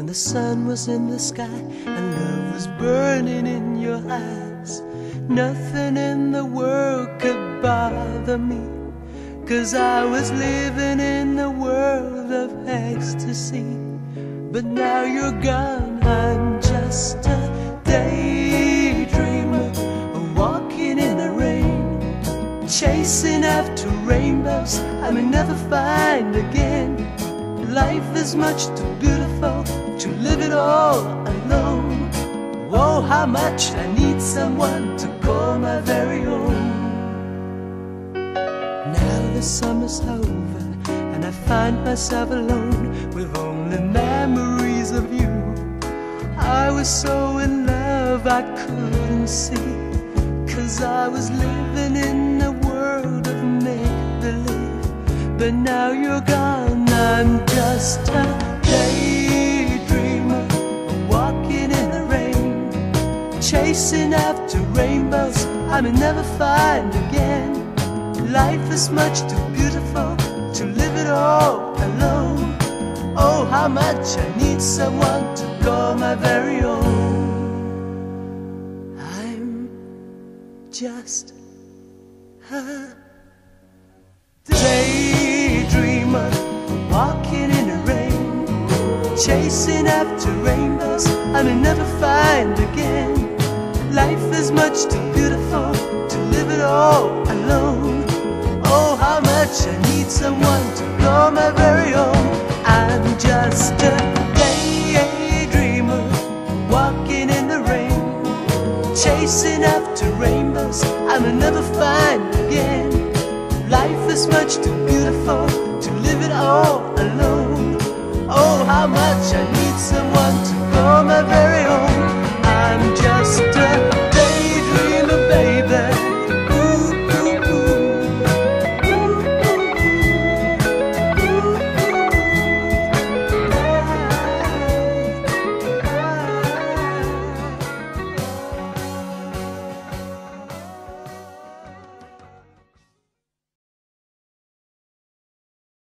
the sun was in the sky and love was burning in your eyes. Nothing in the world could bother me, 'cause I was living in the world of ecstasy. But now you're gone, I'm just a daydreamer, walking in the rain, chasing after rainbows I may never find again. Life is much too beautiful to live it all alone. Oh, how much I need someone to call my very own. Now the summer's over and I find myself alone with only memories of you. I was so in love I couldn't see, 'cause I was living in a world of make-believe. But now you're gone, I'm just a daydreamer, walking in the rain, chasing after rainbows I may never find again. Life is much too beautiful to live it all alone. Oh, how much I need someone to call my very own. I'm just a daydreamer, walking in the rain, chasing after rainbows I may never find again. Life is much too beautiful to live it all alone. Oh, how much I need someone to call my very own. I'm just a daydreamer, walking in the rain, chasing after rainbows I may never find again. Life is much too beautiful to live it all